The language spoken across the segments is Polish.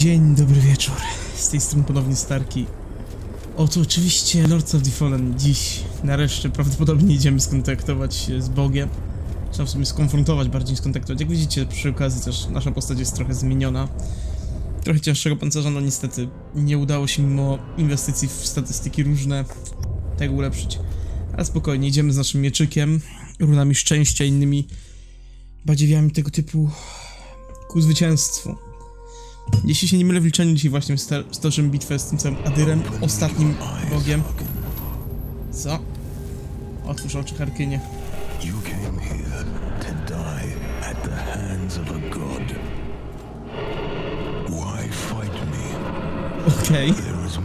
Dzień dobry wieczór, z tej strony ponownie Starki. Oto oczywiście Lords of the Fallen. Dziś nareszcie prawdopodobnie idziemy skontaktować się z Bogiem. Trzeba w sumie skonfrontować, bardziej skontaktować. Jak widzicie, przy okazji też nasza postać jest trochę zmieniona. Trochę cięższego pancerza, no niestety nie udało się mimo inwestycji w statystyki różne tego ulepszyć. Ale spokojnie, idziemy z naszym mieczykiem, runami szczęścia, innymi badziewiami tego typu ku zwycięstwu. Jeśli się nie mylę w liczeniu, dzisiaj właśnie stoczymy bitwę z tym całym Adyrem, ostatnim bogiem. Co? Otwórz oczy, Harkynie. Okej.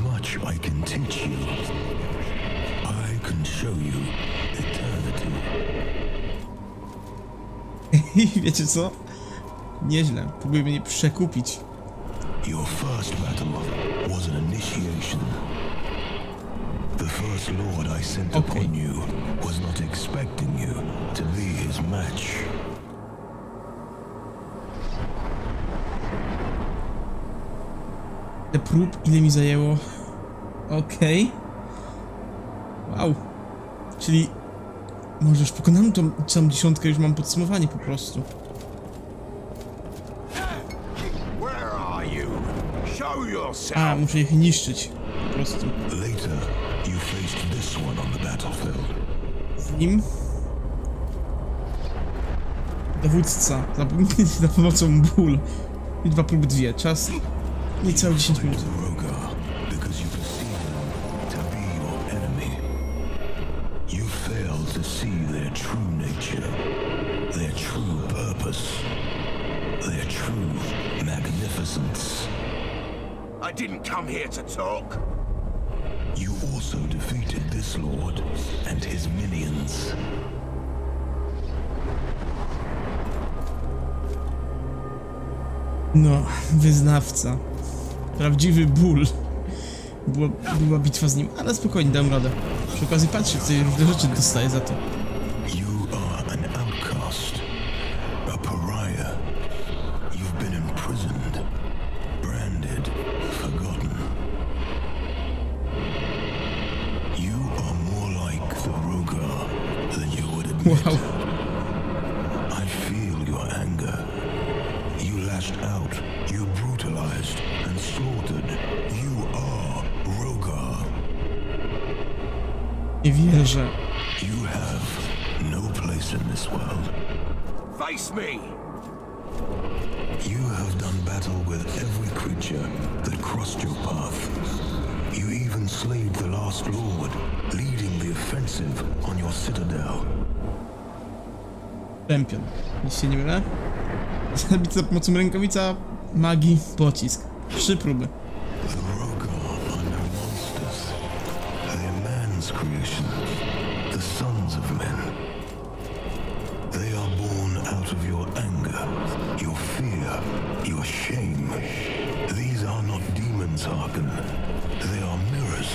Wiecie co? Nieźle, próbuję mnie przekupić. Your first battle was an initiation. The first lord I sent upon you was not expecting you to be his match. Te prób, ile mi zajęło? Okej. Wow. Czyli może już pokonałem tą całą dziesiątkę, już mam podsumowanie po prostu. A, muszę ich niszczyć, po prostu. Z nim? Dowódca, za pomocą ból. Liczba prób 2, czas niecałe 10 minut. I didn't come here to talk. You also defeated this lord and his minions. No, wyznawca. Prawdziwy ból. Była bitwa z nim, ale spokojnie, dam radę. Przy okazji patrzcie, co różne rzeczy dostaję za to. You are an outcast, a pariah. You've been imprisoned, branded, forgotten. You are more like the Rogar than you would admit. Wow. I feel your anger. You lashed out, you brutalized and slaughtered. You are Rogar. Nie wierzę. You have no place in this world. Face me! You have done battle with every creature that crossed your path. You even slayed the last lord, leading the offensive on your citadel. Czempion. Jeśli się nie mylę. Zabić za pomocą rękawica, magii, pocisk. 3 próby. The Rogar are no monsters. They're man's creation, the sons of men. They are born out of your anger, your fear, your shame. These are not demons, Harken. They are mirrors.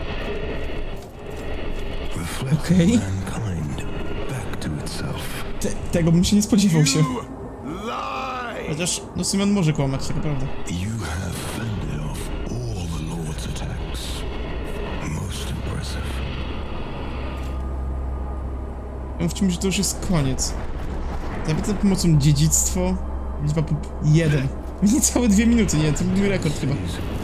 Reflecting mankind back to itself. Tego bym się nie spodziewał się. Chociaż, no Simon może kłamać, tak naprawdę. You have fended off all the Lord's attacks. Most impressive. Mówcie mi, że to już jest koniec. Zabić za pomocą dziedzictwo. Liczba prób 1. Niecałe 2 minuty, nie? To był mój rekord chyba.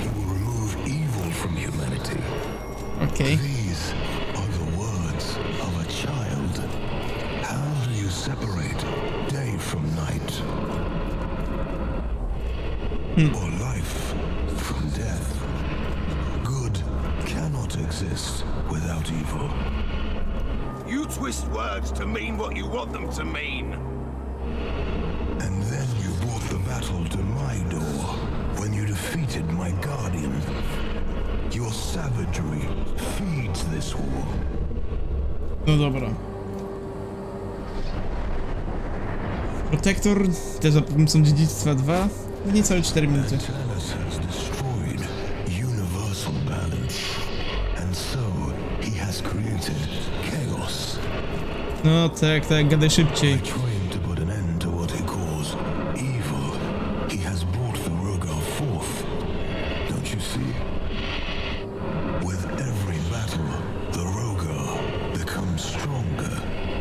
Okej. These are the words of a child. How do you separate day from night? Or life from death? Good cannot exist without evil. You twist words to mean what you want them to mean. And then you brought the battle to my door when you defeated my guardian. Your savagery feeds this war. No dobra. Protector, też za pomocą dziedzictwa 2, niecałe 4 minuty. Atlantis has destroyed universal balance, and so he has created chaos. No tak, gadaj szybciej. Trying to put an end to what he calls evil, he has brought the Rogar forth humanity. With every battle, the Rogar becomes stronger.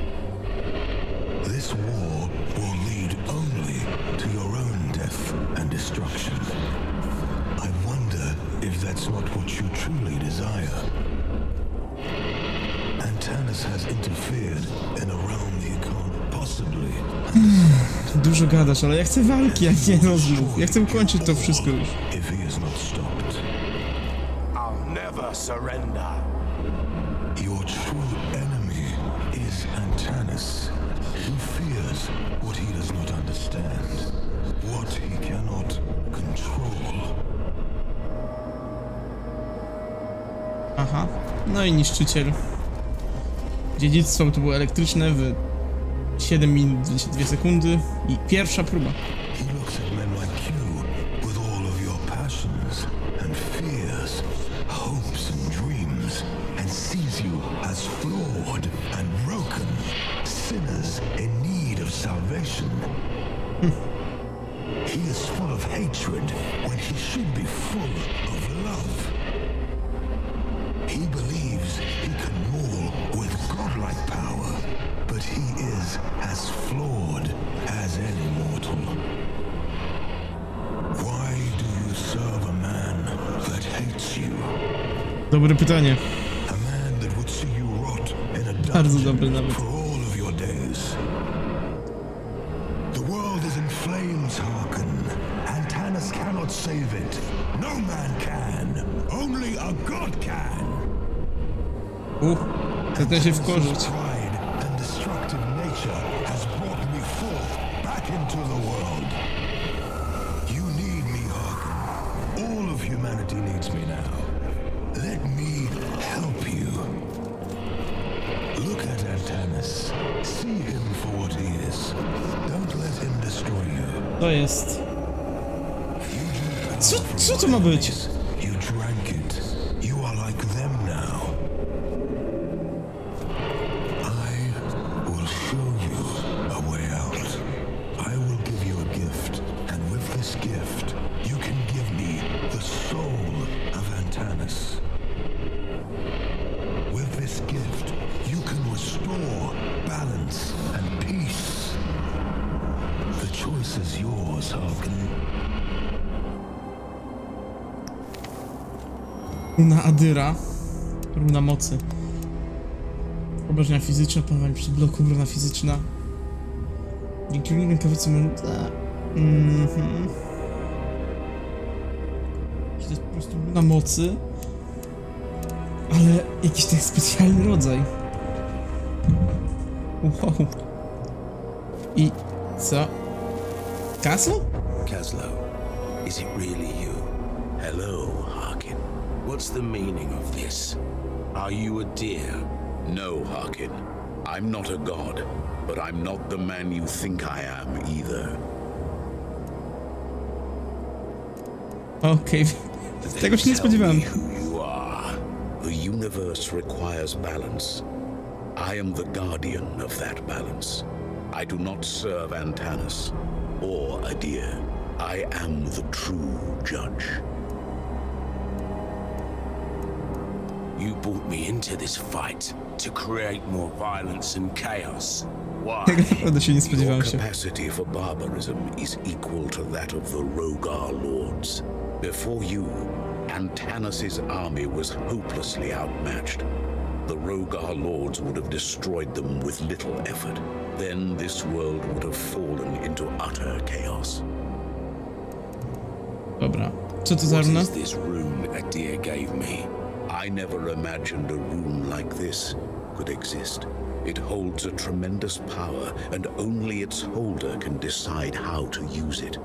This war will lead only to your own death and destruction. I wonder if that's not what you truly desire. Antanas has interfered in a realm he can't possibly understand. Dużo gadasz, ale ja chcę walki, a nie rozmów. Ja chcę ukończyć to wszystko już. If he is not stopped, I'll never surrender. your true enemy is Antanas. He fears what he does not understand, what he cannot control. Aha, no i niszczyciel. Dziedzictwo to było elektryczne w 7 minut 22 sekundy i pierwsza próba. He looks at men like you with all of your passions and fears, hopes and dreams, and sees you as flawed and broken, sinners in need of salvation. He is full of hatred when he should be full of love. He believes he can rule with godlike power, but he is as flawed as any mortal. Why do you serve a man that hates you? Dobre pytanie. A man that would see you rot in a Bardzo dobre dungeon nawet. for all of your days. The world is in flames, Harken. Antanas cannot save it. No man can. Only a god can. Zaczyna się wkurzyć. Pride and destructive nature has brought me forth back into the world. You need me, Harken. All of humanity needs me now. Let me help you. Look at Antanas. See him for what he is. Don't let him destroy you. To jest. You drink power Co from to my ma być? veins. You drank it. You are like them now. I will show you a way out. I will give you a gift, and with this gift, you can give me the soul of Antanas. With this gift, you can restore balance and peace. The choice is yours, Harken. Runa Adyra. Runa mocy. Obrażenia fizyczne, panowanie przy bloku, runa fizyczna. Dzięki runie rękawicy To jest po prostu runa mocy. Ale jakiś taki specjalny rodzaj. Wow. I co? Castle? Kaslo, is it really you? Hello, Harkin. What's the meaning of this? Are you a deer? No, Harkin. I'm not a god, but I'm not the man you think I am either. Okej. Tego się nie spodziewałem. Tell me who you are. The universe requires balance. I am the guardian of that balance. I do not serve Antanas or Adir. I am the true judge. You brought me into this fight to create more violence and chaos. Why? Tego naprawdę się nie Your spodziewałem się. capacity for barbarism is equal to that of the Rogar lords. Before you, Antanas' army was hopelessly outmatched. The Rogar lords would have destroyed them with little effort. Then this world would have fallen into utter chaos. Dobra. Co to za What runa? is this rune Adir gave me? I never imagined a rune like this could exist. It holds a tremendous power, and only its holder can decide how to use it.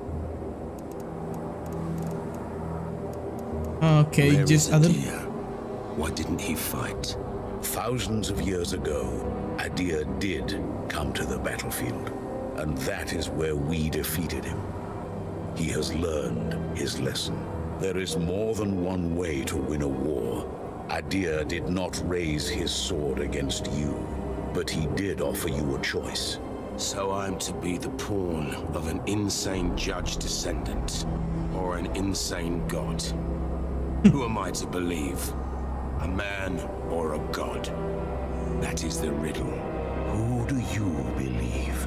Okej, Where gdzie is jest Adyr? Adir? Why didn't he fight? Thousands of years ago, Adir did come to the battlefield, and that is where we defeated him. He has learned his lesson. There is more than one way to win a war. Adir did not raise his sword against you, but he did offer you a choice. So I'm to be the pawn of an insane judge descendant, or an insane god. Who am I to believe? A man or a god? That is the riddle. Who do you believe?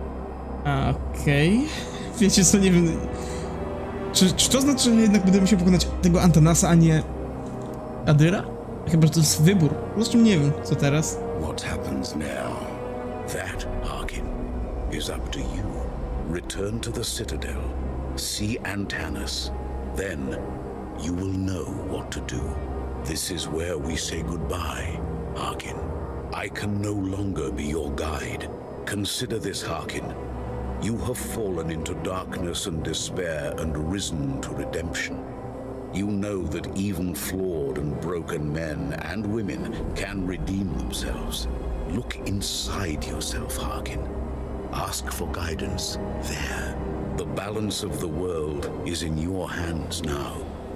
Okej. Wiecie co, nie wiem... Czy to znaczy, że jednak będę musiał pokonać tego Antanasa, a nie... Adyra? Chyba, że to jest wybór. Zresztą nie wiem, co teraz. What happens now? That, Harkin, is up to you. Return to the Citadel. See Antanas. Then you will know what to do. This is where we say goodbye, Harkin. I can no longer be your guide. Consider this, Harkin. You have fallen into darkness and despair and risen to redemption. You know that even flawed and broken men and women can redeem themselves. Look inside yourself, Harkin. Ask for guidance there. The balance of the world is in your hands now.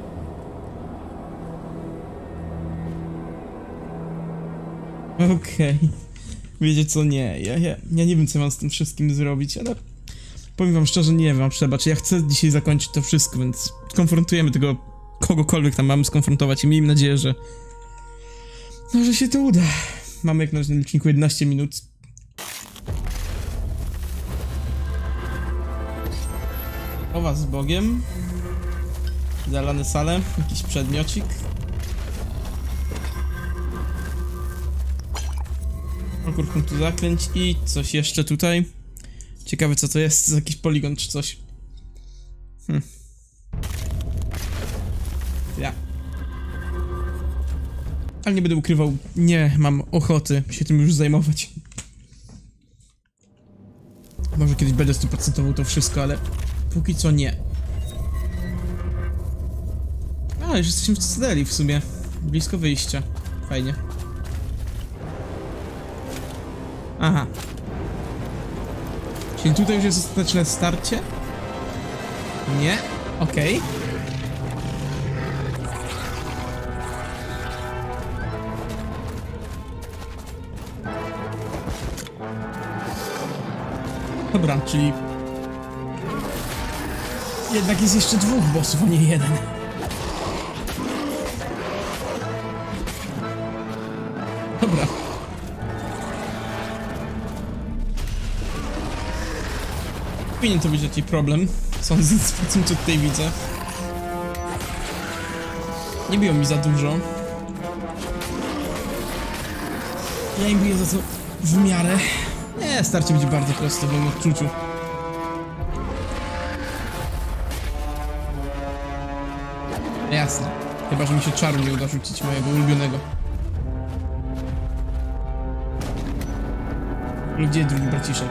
Okej. Wiecie co, nie. Ja nie wiem, co mam z tym wszystkim zrobić, ale... Powiem wam szczerze, nie wiem, przebacz. Ja chcę dzisiaj zakończyć to wszystko, więc skonfrontujemy tego kogokolwiek tam mamy skonfrontować i miejmy nadzieję, że... No, że się to uda. Mamy jak na razie na liczniku 11 minut. O was z Bogiem. Zalane sale, jakiś przedmiocik. Okór punktu zaklęć i coś jeszcze tutaj. Ciekawe co to jest, jakiś poligon czy coś. Ja. Ale nie będę ukrywał, nie mam ochoty się tym już zajmować. Może kiedyś będę 100% to wszystko, ale póki co nie. A, już jesteśmy w Cytadeli w sumie. Blisko wyjścia. Fajnie. Aha. Czyli tutaj już jest ostateczne starcie? Nie? Okej. Dobra, czyli... Jednak jest jeszcze 2 bossów, a nie 1. Dobra. Powinien to być jakiś problem, sądząc po tym, co tutaj widzę. Nie biją mi za dużo. Ja im biję za to w miarę. Nie, starcie będzie bardzo proste w moim odczuciu. Jasne. Chyba, że mi się czaru nie uda rzucić mojego ulubionego. Gdzie drugi braciszek?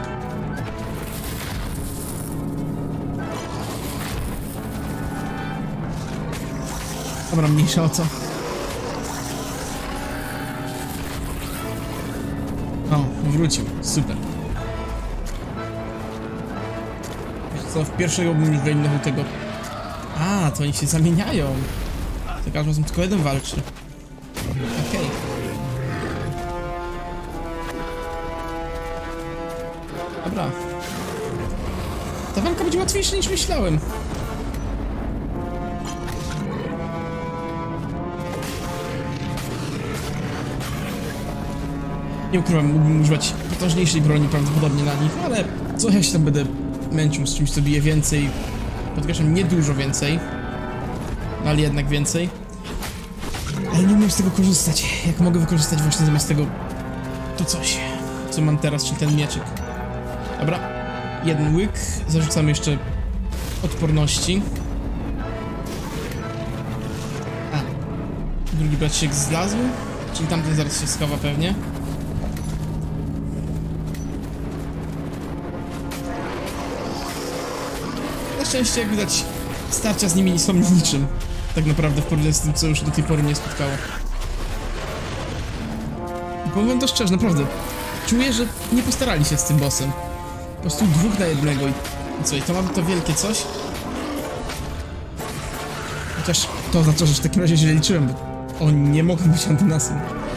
Dobra, mniejsza o co. O, wrócił. Super. Wiesz co, w pierwszego bym już wyjmnął tego... A, to oni się zamieniają. To każdy razem tylko jeden walczy. Okej. Dobra. Ta walka będzie łatwiejsza niż myślałem. Nie ukrywam, mógłbym używać potężniejszej broni prawdopodobnie na nich, ale co ja się tam będę męczył z czymś, co bije więcej. Podkreślam, nie dużo więcej, no ale jednak więcej. Ale nie umiem z tego korzystać. Jak mogę wykorzystać właśnie zamiast tego to coś, co mam teraz, czyli ten mieczyk. Dobra, jeden łyk, zarzucamy jeszcze odporności. A, drugi braciszek zlazł, czyli tamten zaraz się schowa pewnie. Na szczęście, jak widać, starcia z nimi nie są niczym. Tak naprawdę w porównaniu z tym, co już do tej pory mnie spotkało. I powiem to szczerze, naprawdę. Czuję, że nie postarali się z tym bossem. Po prostu 2 na 1 i co? I to mamy to wielkie coś? Chociaż to oznacza, że w takim razie źle liczyłem, bo oni nie mogą być Antanasem.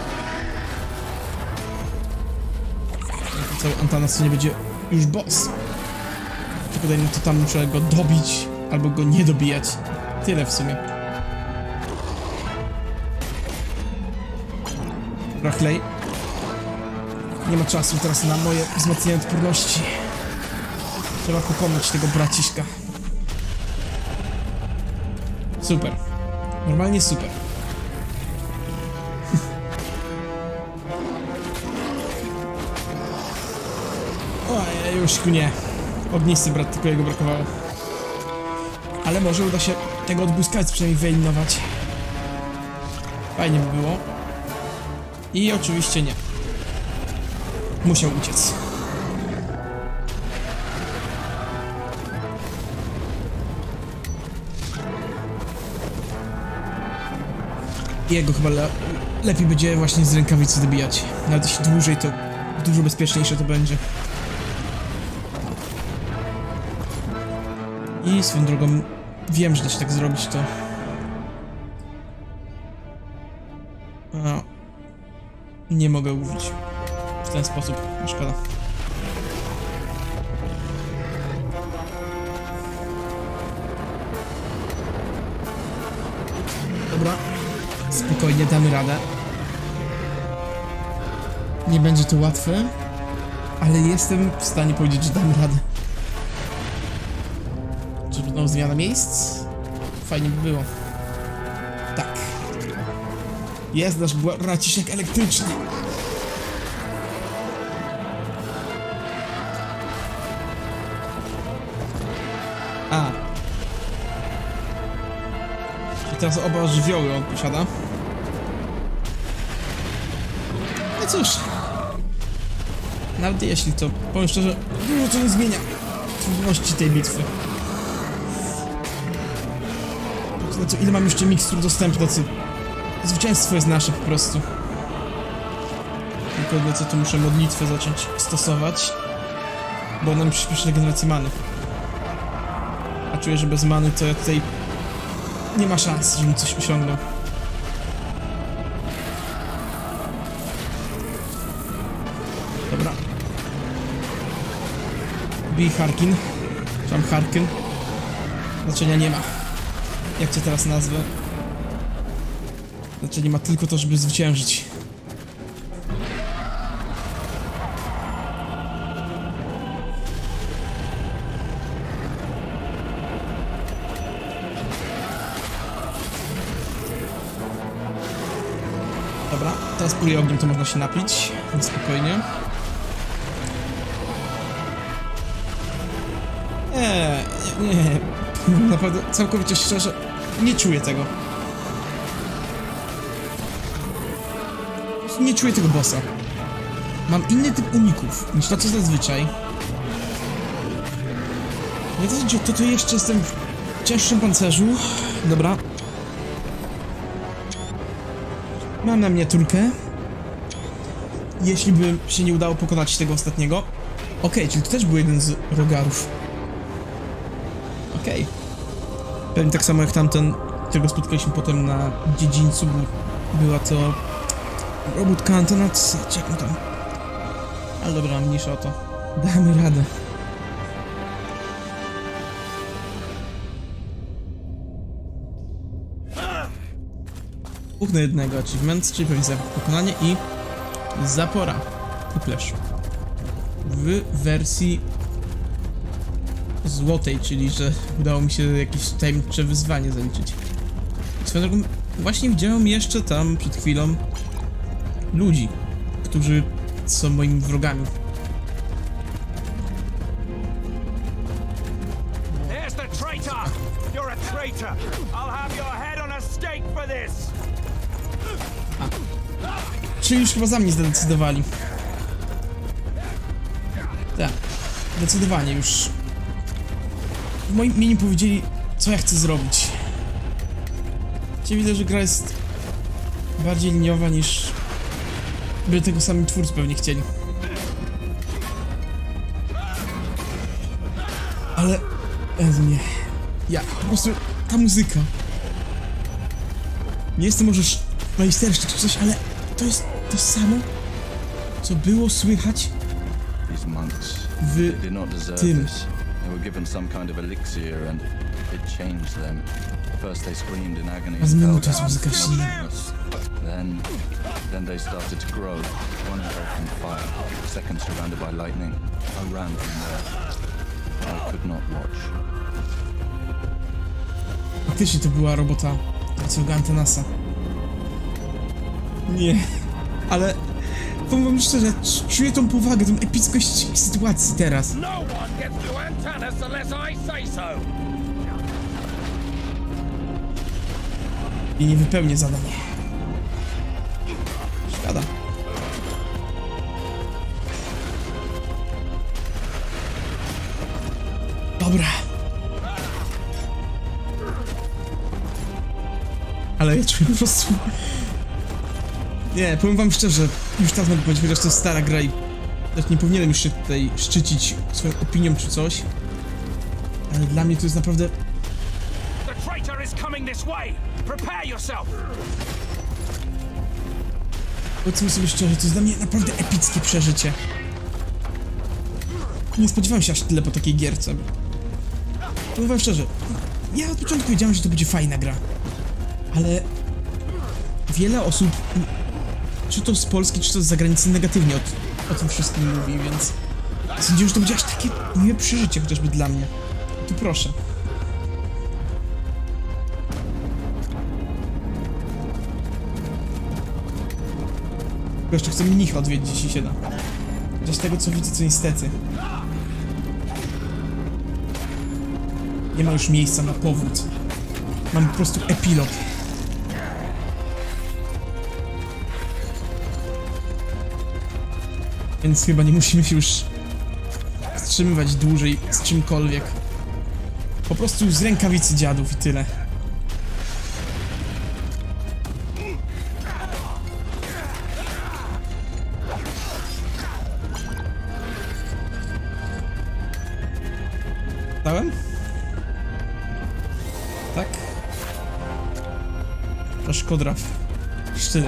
Cały Antanas to nie będzie już boss. Tylko to tam muszę go dobić, albo go nie dobijać. Tyle w sumie. Dobra, Clay. Nie ma czasu teraz na moje wzmocnienie odporności. Trzeba pokonać tego braciszka. Super. Normalnie super. Ojej, już nie. Ognisty brat, tylko jego brakowało. Ale może uda się tego odbłyskawca przynajmniej wyeliminować. Fajnie by było. I oczywiście nie. Musiał uciec. Jego chyba lepiej będzie właśnie z rękawicy dobijać. Nawet jeśli dłużej, to dużo bezpieczniejsze to będzie. I swoją drogą wiem, że da się tak zrobić, to... No, nie mogę użyć w ten sposób, szkoda. Dobra, spokojnie, damy radę. Nie będzie to łatwe, ale jestem w stanie powiedzieć, że damy radę. Czy znowu zmiana miejsc? Fajnie by było. Tak. Jest nasz braciszek elektryczny. A. I teraz oba żywioły on posiada. No cóż. Nawet jeśli to, powiem szczerze, dużo co nie zmienia trudności tej bitwy. Na co, ile mam jeszcze mikstur dostępnych, zwycięstwo jest nasze po prostu. Tylko co tu muszę modlitwę zacząć stosować, bo ona mi przyspieszy regenerację many. A czuję, że bez many to ja tutaj nie ma szans, żebym coś osiągnął. Dobra. Bij Harkin. Czy mam Harkin? Znaczenia nie ma. Jak cię teraz nazwę? Znaczenie ma tylko to, żeby zwyciężyć. Dobra, teraz puli ogniem to można się napić. Spokojnie. Nie. Naprawdę, całkowicie szczerze, nie czuję tego. Nie czuję tego bossa. Mam inny typ uników niż to, co zazwyczaj. Nie to jeszcze jestem w cięższym pancerzu. Dobra. Mam na miniaturkę. Jeśli by się nie udało pokonać tego ostatniego. Okej, czyli to też był jeden z rogarów. Okej. Pewnie tak samo jak tamten, którego spotkaliśmy potem na dziedzińcu, była to robót kantonat, jak mu tam. Ale dobra, mniejsza o to. Damy radę. Punkt na jednego achievement, czyli pewnie za pokonanie i zapora. Uplesz. W wersji złotej, czyli że udało mi się jakieś tajemnicze wyzwanie zaliczyć. Swoją drogą, właśnie widziałem jeszcze tam przed chwilą ludzi, którzy są moimi wrogami. There's the traitor! You're a traitor! I'll have your head on a stake for this! Czyli już chyba za mnie zdecydowali. Tak, zdecydowanie już. W moim imieniu powiedzieli, co ja chcę zrobić. Cię widzę, że gra jest bardziej liniowa niż by tego sami twórcy pewnie chcieli. Ale... nie. Ja, po prostu ta muzyka. Nie jestem może majsterszczyk czy coś, ale to jest to samo, co było słychać w tym. did change them. First they screamed in agony A z and fell minuty jest down muzyka into silna. darkness. Then they started to grow. One engulfed in fire, second surrounded by lightning. I ran from there. I could not watch. Faktycznie to była robota całego Antanasa. Nie, ale powiem wam szczerze, czuję tą powagę, tą epickość sytuacji teraz. No one gets to Antanas unless I say so. I nie wypełnię zadań. Szkoda. Dobra. Ale ja czuję po prostu... Nie, powiem wam szczerze, już teraz mogę powiedzieć, chociaż to jest stara gra i nie powinienem już się tutaj szczycić swoją opinią czy coś. Ale dla mnie to jest naprawdę... The traitor is coming this way. Prepare yourself. Powiedzmy sobie szczerze, to jest dla mnie naprawdę epickie przeżycie. Nie spodziewałem się aż tyle po takiej gierce. Powiem wam szczerze, ja od początku wiedziałem, że to będzie fajna gra. Ale wiele osób, czy to z Polski, czy to z zagranicy, negatywnie o tym wszystkim mówi, więc sądziłem, że to będzie aż takie miłe przeżycie, chociażby dla mnie. Tu proszę. Jeszcze chcę mnicha odwiedzić, jeśli się da. Chociaż z tego co widzę, to niestety nie ma już miejsca na powrót. Mam po prostu epilog. Więc chyba nie musimy się już wstrzymywać dłużej z czymkolwiek. Po prostu z rękawicy dziadów i tyle. Dałem? Tak? To szkodraw. Sztylet.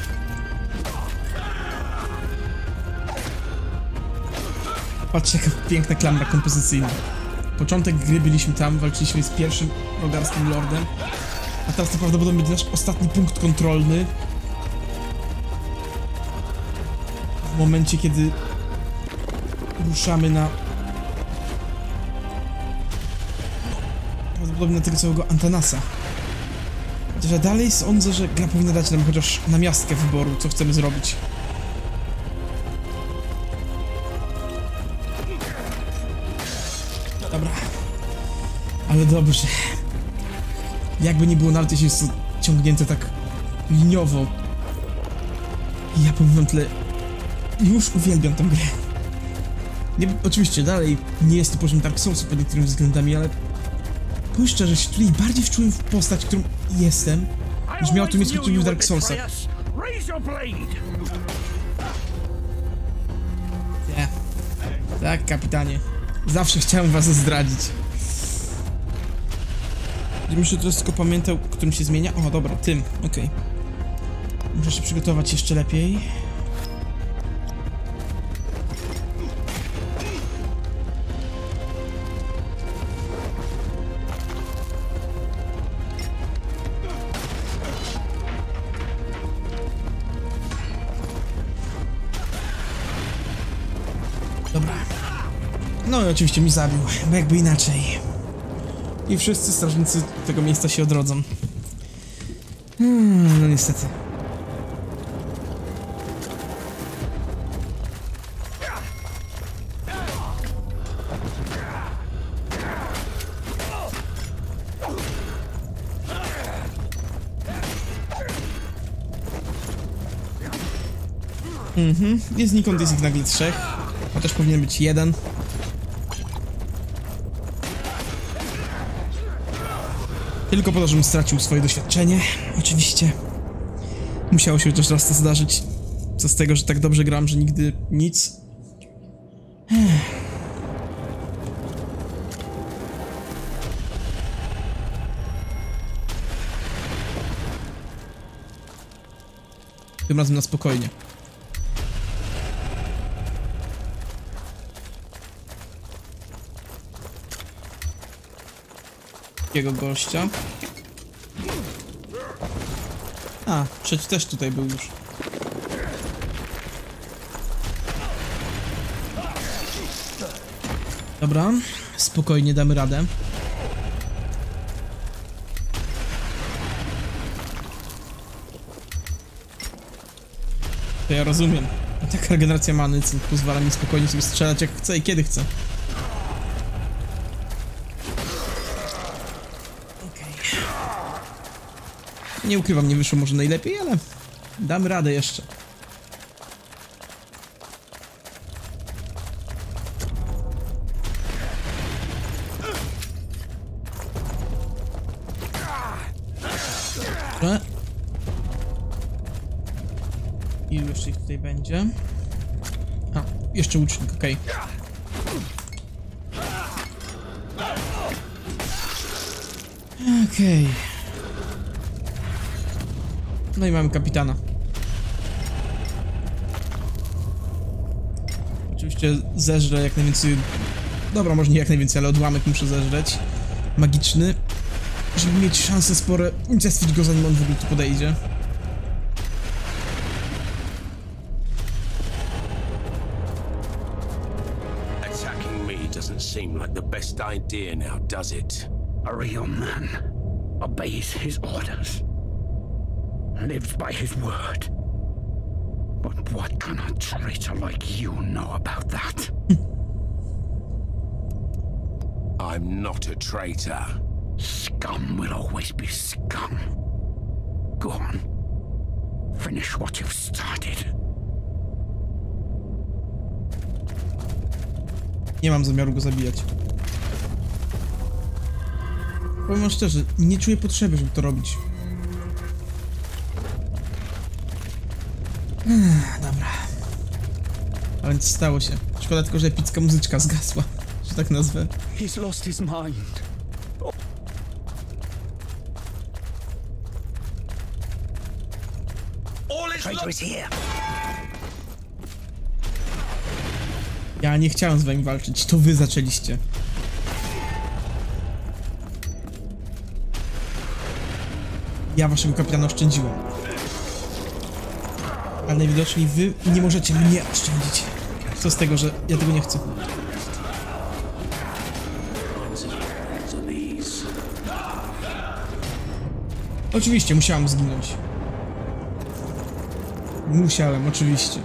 Patrzcie, jaka piękna klamra kompozycyjna. Początek gry byliśmy tam, walczyliśmy z pierwszym rogarskim lordem. A teraz to prawdopodobnie będzie nasz ostatni punkt kontrolny. W momencie, kiedy ruszamy na... prawdopodobnie na tego całego Antanasa. Chociaż ja dalej sądzę, że gra powinna dać nam chociaż namiastkę wyboru, co chcemy zrobić. Dobra. Ale dobrze. Jakby nie było, nawet jeśli jest to ciągnięte tak liniowo. Ja powiem wam tyle. Już uwielbiam tę grę. Nie, oczywiście dalej nie jest to poziom Dark Soulsów pod niektórymi względami, ale powiem szczerze, się tutaj bardziej wczułem w postać, którą jestem, niż miał to miejsce w Dark Soulsach. Nie. Tak, kapitanie. Zawsze chciałem was zdradzić. Gdybym się teraz tylko pamiętał, którym się zmienia. O, dobra, tym, okej. Muszę się przygotować jeszcze lepiej. Dobra. No i oczywiście mi zabił, bo jakby inaczej. I wszyscy strażnicy tego miejsca się odrodzą. No niestety. I znikąd jest ich nagle 3. Chociaż powinien być 1. Tylko po to, żebym stracił swoje doświadczenie. Oczywiście. Musiało się chociaż raz to zdarzyć. Co z tego, że tak dobrze gram, że nigdy nic. Tym razem na spokojnie. Takiego gościa. A, trzeci też tutaj był już. Dobra, spokojnie damy radę. To ja rozumiem. Taka regeneracja many pozwala mi spokojnie sobie strzelać jak chcę i kiedy chcę. Okej. Nie ukrywam, nie wyszło może najlepiej, ale damy radę jeszcze. Ilu jeszcze ich tutaj będzie? A, jeszcze łucznik, okej. Okej. No i mamy kapitana. Oczywiście zeżrę jak najwięcej... Dobra, może nie jak najwięcej, ale odłamek muszę zeżreć. Magiczny. Żeby mieć szanse spore unicestwić go, zanim on w ogóle tu podejdzie. Attacking me doesn't seem like the best idea now, does it? A real man obeys his orders, lives by his word. But what can a traitor like you know about that? I'm not a traitor. Scum will always be scum. Go on. Finish what you've started. Nie mam zamiaru go zabijać. Powiem wam szczerze, nie czuję potrzeby, żeby to robić. Dobra. A więc stało się. Szkoda tylko, że epicka muzyczka zgasła, że tak nazwę. He's lost his mind. Traitor is here. Ja nie chciałem z wami walczyć, to wy zaczęliście. Ja waszego kapitana oszczędziłem. Ale najwidoczniej wy nie możecie mnie oszczędzić. Co z tego, że ja tego nie chcę. Oczywiście, musiałem zginąć. Musiałem, oczywiście.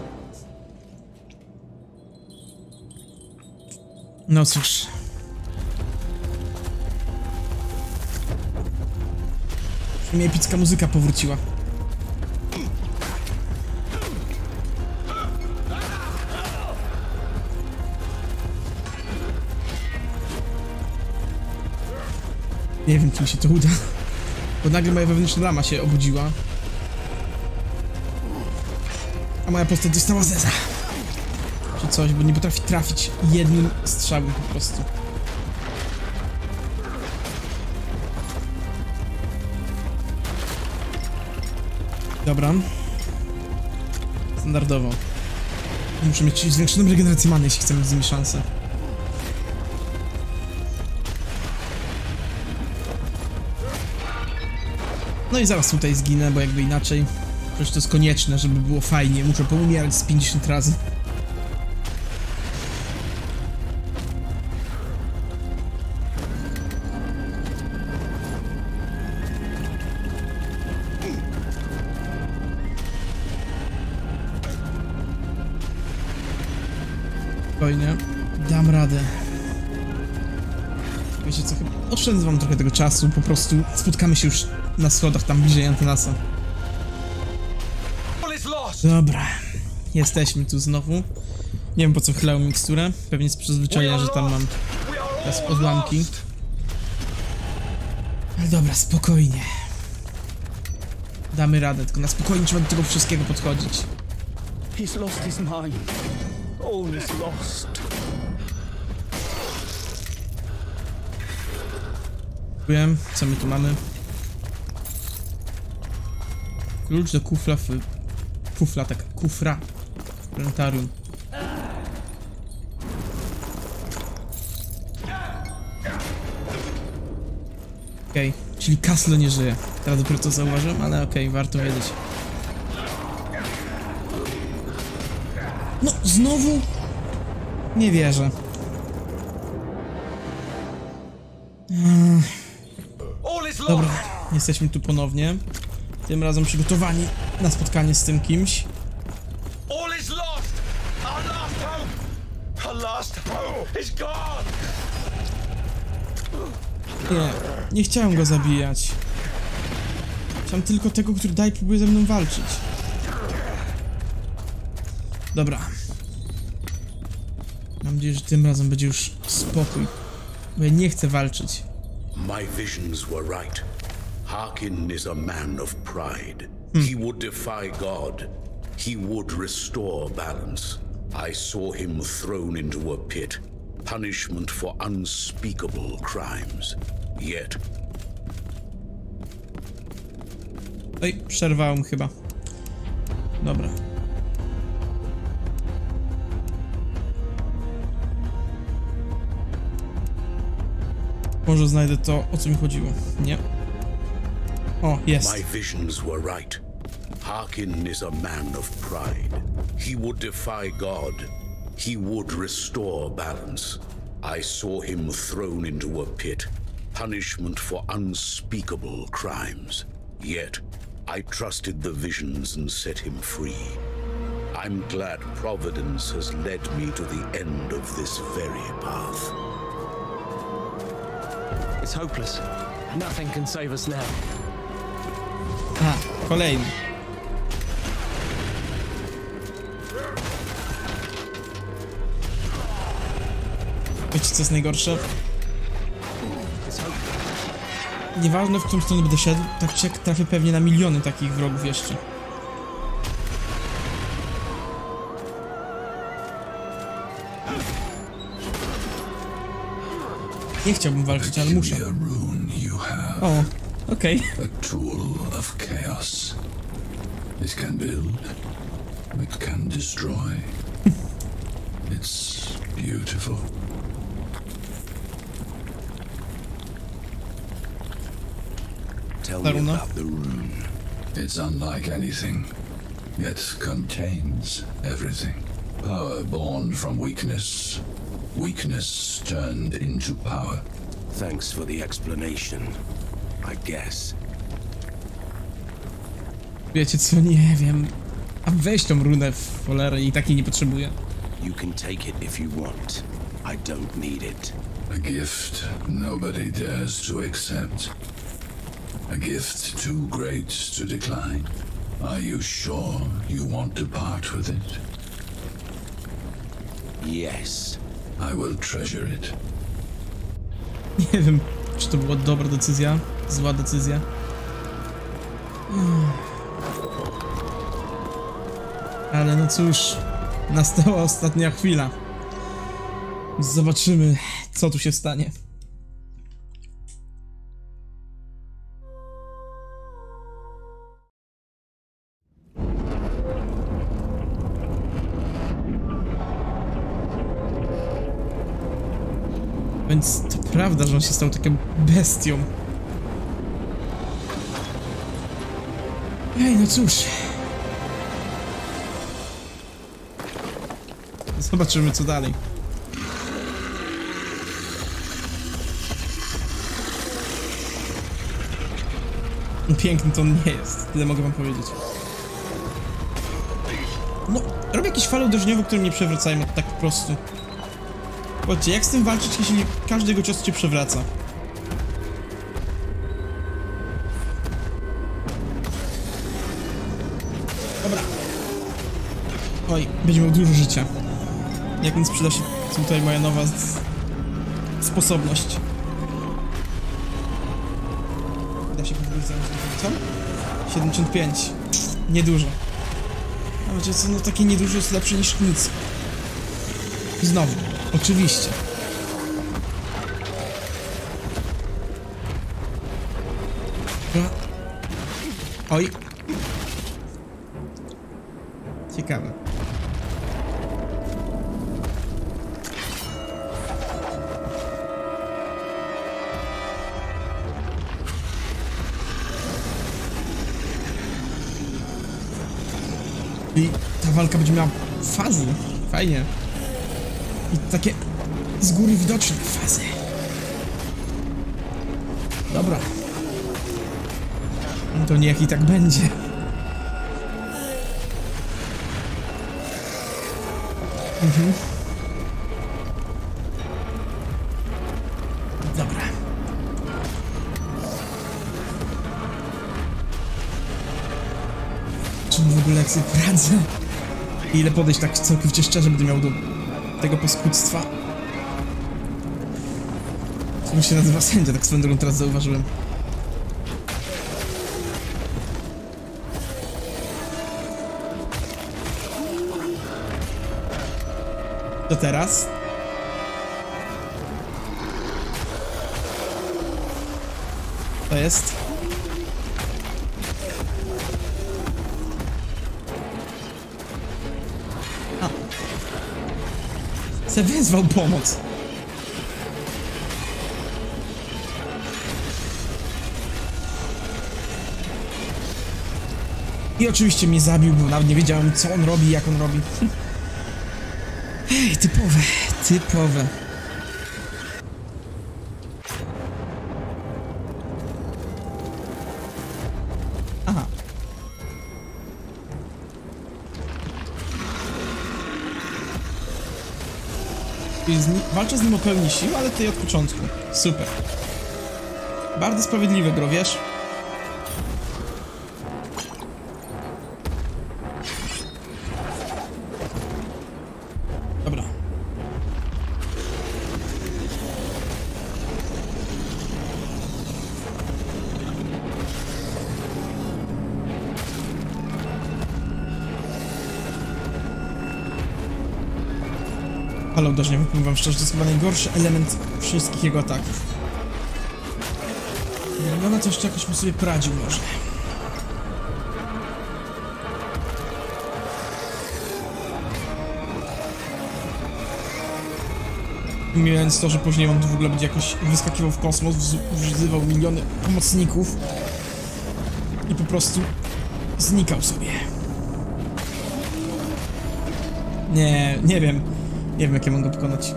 No cóż. Mnie epicka muzyka powróciła. Nie wiem, czy mi się to uda. Bo nagle moja wewnętrzna lama się obudziła. A moja postać dostała zeza. Czy coś, bo nie potrafi trafić jednym strzałem po prostu. Dobra. Standardowo. Muszę mieć zwiększoną regenerację many, jeśli chcę mieć z nimi szansę. No i zaraz tutaj zginę, bo jakby inaczej. Przecież to jest konieczne, żeby było fajnie. Muszę poumierać z 50 razy. Spokojnie. Dam radę. Wiecie co, chyba oszczędzę wam trochę tego czasu. Po prostu spotkamy się już na schodach tam bliżej Antanasa. Dobra. Jesteśmy tu znowu. Nie wiem po co chlałem miksturę. Pewnie z przyzwyczajenia, że tam mam teraz odłamki. Ale dobra, spokojnie. Damy radę, tylko na spokojnie trzeba do tego wszystkiego podchodzić. He's lost his mind. All is lost. Wiem, co my tu mamy. Klucz do kufla w... Kufla, tak, kufra w planetarium. Okej, czyli Castle nie żyje. Teraz dopiero to zauważyłem, ale okej, warto wiedzieć. No, znowu? Nie wierzę. Dobra, jesteśmy tu ponownie. Tym razem przygotowani na spotkanie z tym kimś. All is lost! Our last hope! Our last hope is gone! Nie chciałem go zabijać. Chciałem tylko tego, który dalej próbuje ze mną walczyć. Dobra. Mam nadzieję, że tym razem będzie już spokój. Bo ja nie chcę walczyć. My visions were right. Harkin is a man of pride. He would defy God. He would restore balance. I saw him thrown into a pit. Punishment for unspeakable crimes. Yet... Oj, przerwałem chyba. Dobra. Może znajdę to, o co mi chodziło. Nie. O, jest. My visions were right. Harkin is a man of pride. He would defy God. He would restore balance. I saw him thrown into a pit. Punishment for unspeakable crimes. Yet, I trusted the visions and set him free. I'm glad Providence has led me to the end of this very path. It's hopeless. Nothing can save us now. A, kolejny. Wiecie, co jest najgorsze? Nieważne, w którą stronę będę szedł, tak czy jak trafię pewnie na miliony takich wrogów jeszcze. Nie chciałbym walczyć, ale muszę. O, okej. A tool of chaos. It can build. It can destroy. It's beautiful. Tell me about the rune. It's unlike anything, yet contains everything. Power born from weakness. Weakness turned into power. Thanks for the explanation, I guess. Wiecie co, nie wiem. A weź tą runę w cholerę i takiej nie potrzebuję. You can take it if you want. I don't need it. A gift nobody dares to accept. A gift too great to decline. Are you sure you want to part with it? Yes. I will treasure it. Nie wiem, czy to była dobra decyzja, zła decyzja. Ale no cóż, nastała ostatnia chwila. Zobaczymy, co tu się stanie. Więc to prawda, że on się stał taką bestią. Ej, no cóż. Zobaczymy, co dalej. Piękny to on nie jest, tyle mogę wam powiedzieć. No, robię jakieś fale uderzeniowe, które mnie przewracają tak po prostu. Zobaczcie, jak z tym walczyć, jeśli każdy jego cios cię przewraca? Dobra. Oj, będzie miał dużo życia. Jak więc przyda się tutaj moja nowa sposobność. Da się podróż za 75. Niedużo. A wiecie co, no takie niedużo jest lepsze niż nic. I znowu, oczywiście. Oj. Ciekawe. I ta walka będzie miała fazy. Fajnie. I takie z góry widoczne fazy. Dobra. To niech i tak będzie. Dobra. Czy w ogóle jak sobie poradzę? Ile podejść tak całkowicie szczerze będę miał do tego paskudztwa? To się nazywa sędzia, tak swoją drogą teraz zauważyłem. To teraz? To jest? A. Se wezwał pomoc. I oczywiście mnie zabił, bo nawet nie wiedziałem, co on robi, jak on robi. Ej, typowe, typowe. Aha. Walczę z nim o pełni sił, ale tutaj od początku. Super. Bardzo sprawiedliwe, gro, wiesz? Dobra. Ale uderzenie, powiem wam szczerze, to jest chyba najgorszy element wszystkich jego ataków. No na to jeszcze jakoś mu sobie poradził może. Pomijając to, że później on tu w ogóle będzie jakoś wyskakiwał w kosmos, wzywał miliony pomocników i po prostu znikał sobie. Nie wiem. Nie wiem, jak ja mam go pokonać.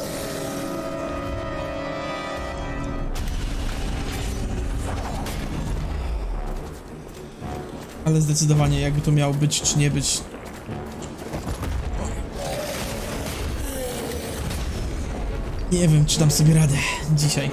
Ale zdecydowanie, jakby to miało być, czy nie być. Nie wiem, czy dam sobie radę dzisiaj.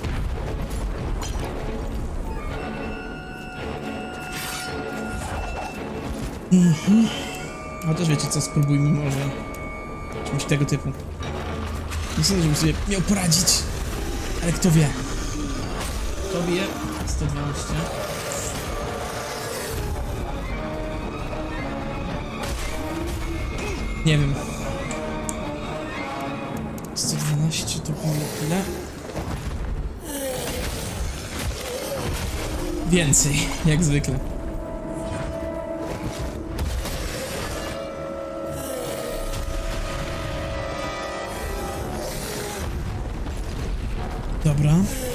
A też wiecie co, spróbujmy może czymś tego typu. Nie sądzę, żebym sobie miał poradzić, ale kto wie. Kto wie? 112. Nie wiem. 112 to było ile? Więcej, jak zwykle. Dobra.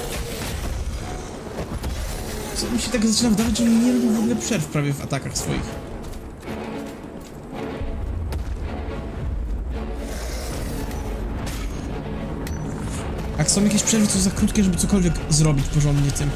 Co mi się tak zaczyna wydawać, że nie robił w ogóle przerw prawie w atakach swoich. Jak są jakieś przerwy, to za krótkie, żeby cokolwiek zrobić porządnie tym.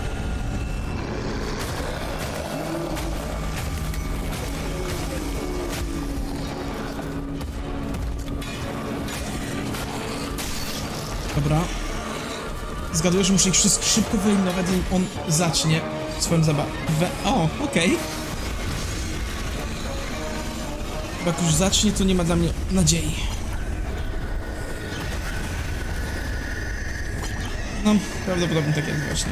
Dobra. Zgaduję, że muszę ich wszystkich szybko wyeliminować, zanim on zacznie swoją zabawę. O, okej. Jak już zacznie, to nie ma dla mnie nadziei. No, prawdopodobnie tak jest właśnie.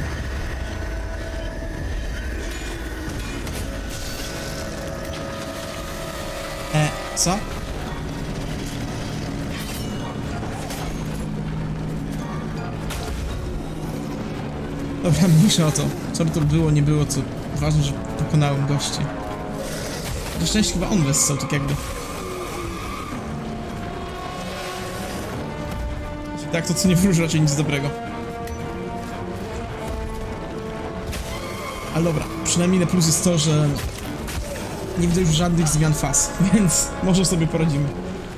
Co? Dobra, mniejsza o to. Co by to było, nie było, co ważne, że pokonałem gości. Na szczęście chyba on wessał, tak jakby. Tak, to co nie wróży raczej nic dobrego. Ale dobra, przynajmniej na plus jest to, że nie widzę już żadnych zmian faz, więc może sobie poradzimy.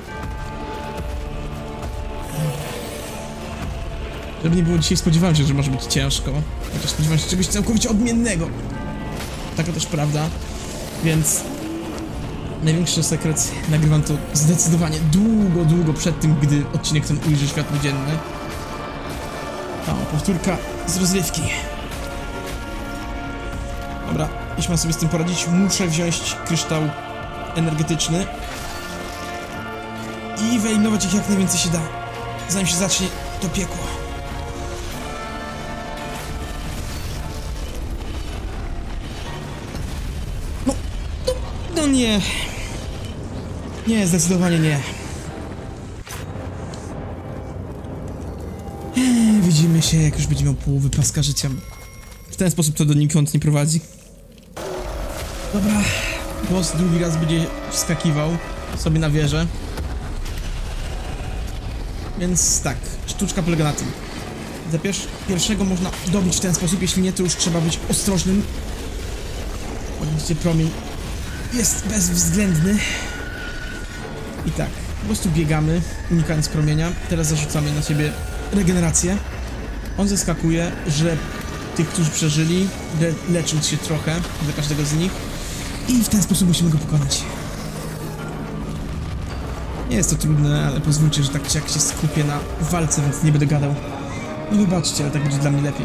Żeby nie było, dzisiaj spodziewałem się, że może być ciężko, chociaż spodziewałem się czegoś całkowicie odmiennego. Taka też prawda, więc największy sekret, nagrywam to zdecydowanie długo przed tym, gdy odcinek ten ujrzy światło dzienne. O, powtórka z rozrywki. Dobra, jeśli mam sobie z tym poradzić, muszę wziąć kryształ energetyczny i wyeliminować ich jak najwięcej się da, zanim się zacznie to piekło. No nie. Nie, zdecydowanie nie. Widzimy się, jak już będzie miał połowę paska życia. W ten sposób to donikąd nie prowadzi. Dobra, boss drugi raz będzie wskakiwał sobie na wieżę. Więc tak, sztuczka polega na tym. Za pierwszego można dobić w ten sposób, jeśli nie, to już trzeba być ostrożnym. Jak widzicie, promień jest bezwzględny. I tak, po prostu biegamy, unikając promienia. Teraz zarzucamy na siebie regenerację. On zeskakuje, że tych, którzy przeżyli, lecząc się trochę dla każdego z nich. I w ten sposób musimy go pokonać. Nie jest to trudne, ale pozwólcie, że tak czy jak się skupię na walce, więc nie będę gadał. No wybaczcie, ale tak będzie dla mnie lepiej.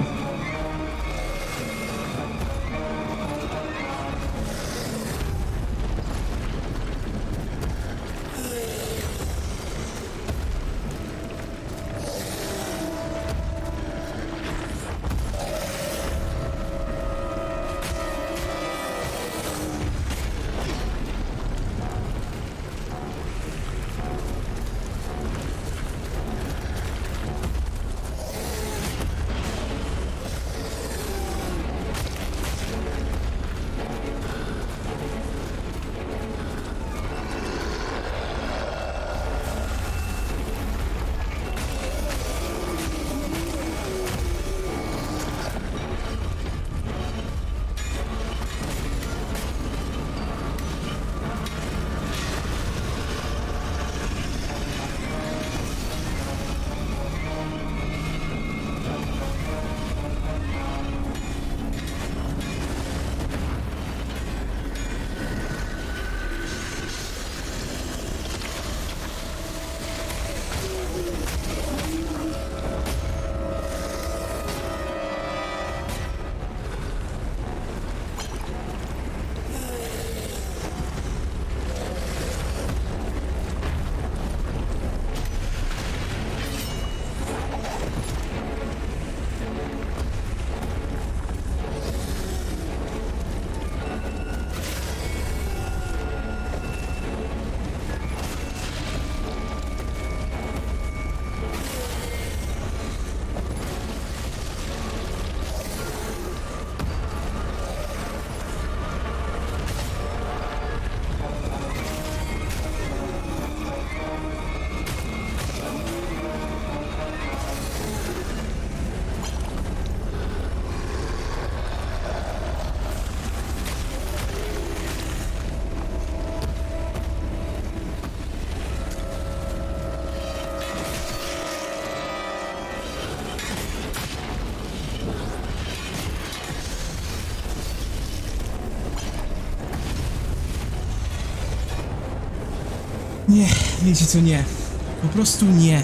Nie, wiecie co, nie. Po prostu nie.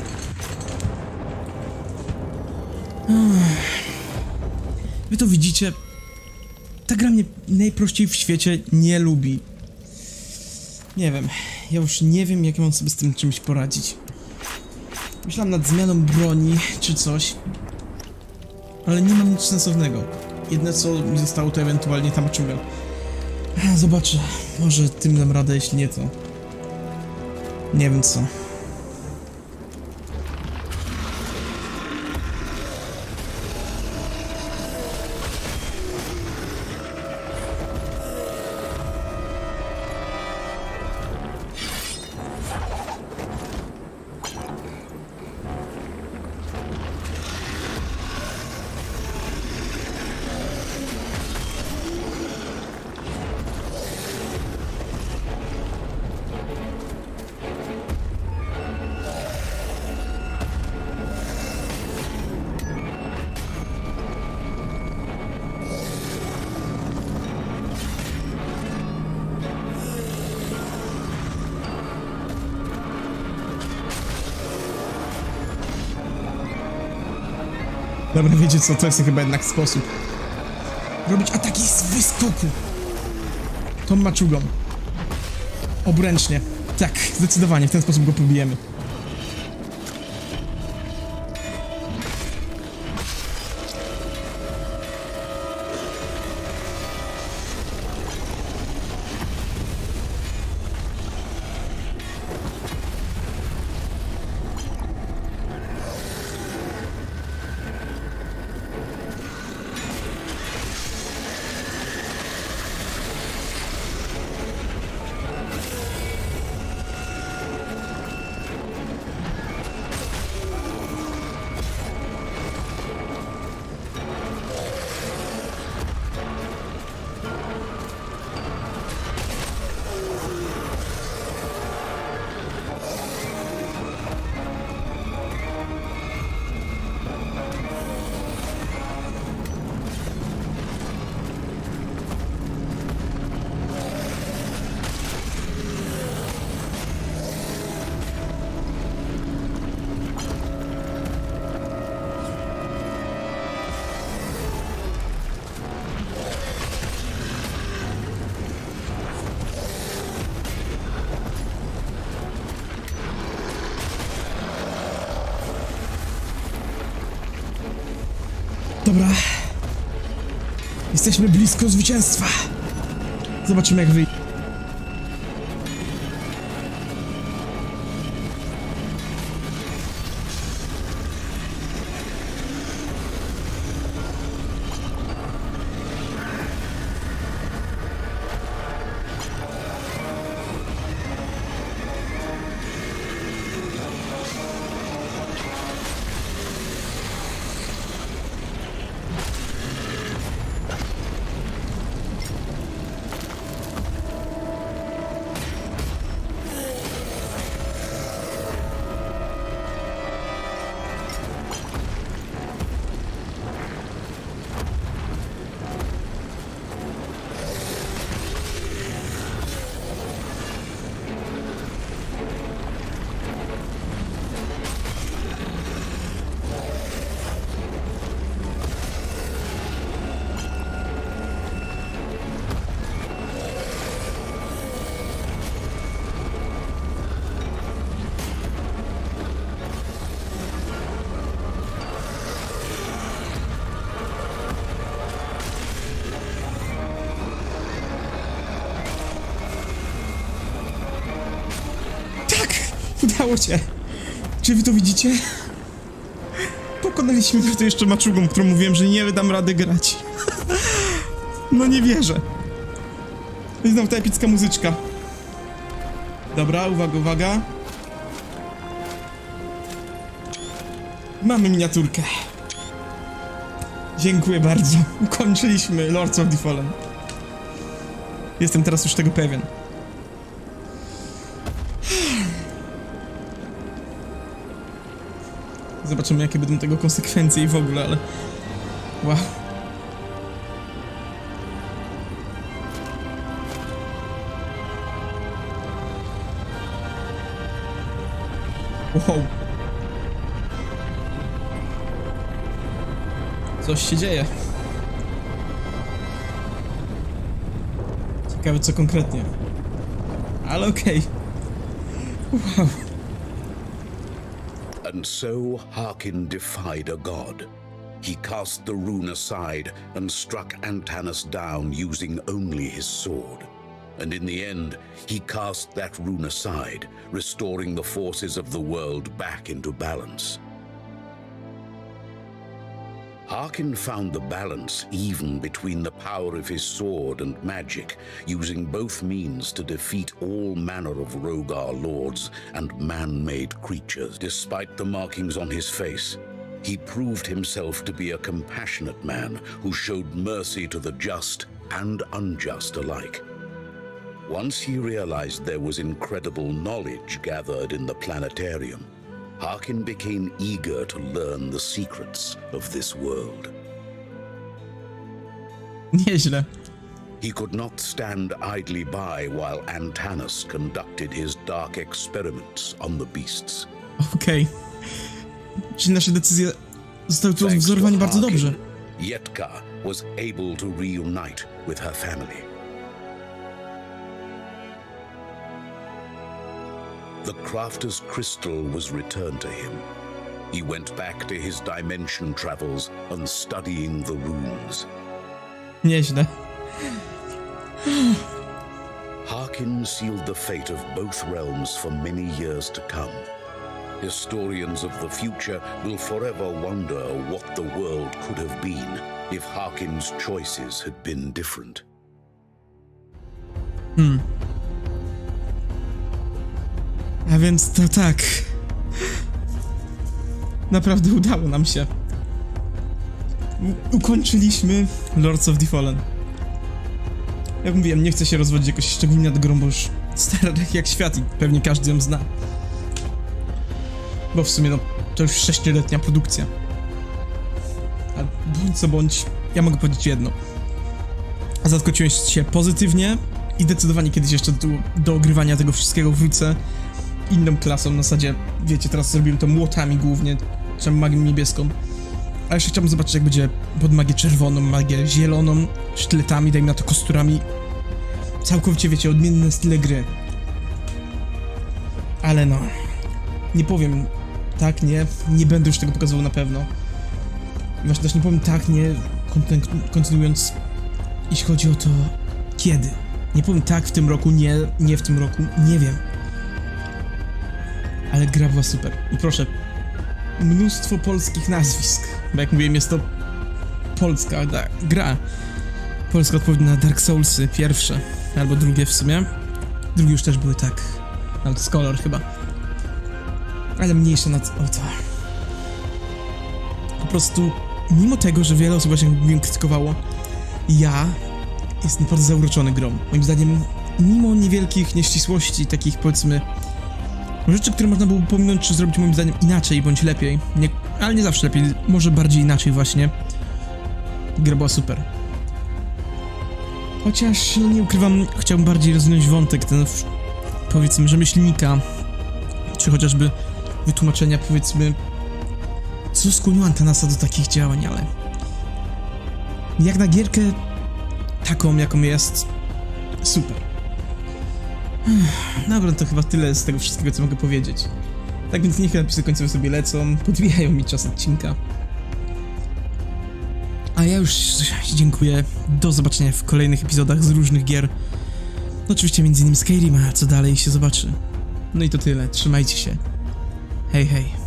Wy to widzicie. Ta gra mnie najprościej w świecie nie lubi. Nie wiem. Ja już nie wiem, jak mam sobie z tym czymś poradzić. Myślałem nad zmianą broni, czy coś. Ale nie mam nic sensownego. Jedyne co mi zostało, to ewentualnie tam czułem. Zobaczę. Może tym dam radę, jeśli nie to... nie wiem co. Dobra, wiecie co, to jest chyba jednak sposób. Robić ataki z wyskoku. Tą maczugą. Obręcznie. Tak, zdecydowanie, w ten sposób go pobijemy. Dobra. Jesteśmy blisko zwycięstwa. Zobaczymy jak wyjdzie. Udało się. Czy wy to widzicie? Pokonaliśmy go to jeszcze maczugą, którą mówiłem, że nie dam rady grać. No nie wierzę. I znowu ta epicka muzyczka. Dobra, uwaga, uwaga. Mamy miniaturkę. Dziękuję bardzo. Ukończyliśmy Lords of the Fallen. Jestem teraz już tego pewien. Zobaczymy jakie będą tego konsekwencje i w ogóle, ale... Wow. Wow. Coś się dzieje. Ciekawe co konkretnie. Ale okej. Wow. And so Harkin defied a god. He cast the rune aside and struck Antanas down using only his sword. And in the end, he cast that rune aside, restoring the forces of the world back into balance. Harkin found the balance even between the power of his sword and magic, using both means to defeat all manner of Rogar lords and man-made creatures. Despite the markings on his face, he proved himself to be a compassionate man who showed mercy to the just and unjust alike. Once he realized there was incredible knowledge gathered in the planetarium, Harkin became eager to learn the secrets of this world. Nieźle. He could not stand idly by while Antanas conducted his dark experiments on the beasts. Okej. Czyli nasze decyzje zostały tu Thanks to wzorowani bardzo Harkin, dobrze. Yetka was able to reunite with her family. The Crafter's Crystal was returned to him. He went back to his dimension travels and studying the runes. Nieźle. Harkin sealed the fate of both realms for many years to come. Historians of the future will forever wonder what the world could have been if Harkin's choices had been different. A więc to tak. Naprawdę udało nam się. Ukończyliśmy Lords of the Fallen. Jak mówiłem, nie chcę się rozwodzić jakoś szczególnie nad grą, bo już stara jak świat i pewnie każdy ją zna. Bo w sumie, no, to już 6-letnia produkcja. Ale bądź co bądź, ja mogę powiedzieć jedno. Zaskoczyłem się pozytywnie i zdecydowanie kiedyś jeszcze do ogrywania tego wszystkiego wrócę inną klasą. Na zasadzie, wiecie, teraz zrobiłem to młotami głównie, czy magią niebieską. A jeszcze chciałbym zobaczyć, jak będzie pod magię czerwoną, magię zieloną, sztyletami, dajmy na to kosturami. Całkowicie, wiecie, odmienne style gry. Ale no, nie powiem tak, nie będę już tego pokazywał na pewno. Właśnie też nie powiem tak, kontynuując, jeśli chodzi o to, kiedy. Nie powiem tak w tym roku, nie w tym roku, nie wiem. Ale gra była super. I proszę, mnóstwo polskich nazwisk, bo jak mówiłem, jest to polska gra. Polska odpowiedź na Dark Soulsy, pierwsze, albo drugie w sumie. Drugie już też były tak, ale to Scholar chyba. Ale mniejsze o to. Po prostu, mimo tego, że wiele osób właśnie, jak mówiłem, krytykowało, ja jestem naprawdę zauroczony grą. Moim zdaniem, mimo niewielkich nieścisłości, takich powiedzmy rzeczy, które można było pominąć, czy zrobić moim zdaniem inaczej, bądź lepiej. Ale nie zawsze lepiej, może bardziej inaczej właśnie. Gra była super. Chociaż, no nie ukrywam, chciałbym bardziej rozwinąć wątek ten, powiedzmy, rzemieślnika, czy chociażby wytłumaczenia, powiedzmy, co skłoniło Antanasa do takich działań, ale jak na gierkę taką, jaką jest, super. Dobra, to chyba tyle z tego wszystkiego, co mogę powiedzieć. Tak więc niech napisy końcowe sobie lecą, podbijają mi czas odcinka. A ja już dziękuję, do zobaczenia w kolejnych epizodach z różnych gier. No oczywiście m.in. Skyrim, a co dalej się zobaczy. No i to tyle, trzymajcie się. Hej, hej.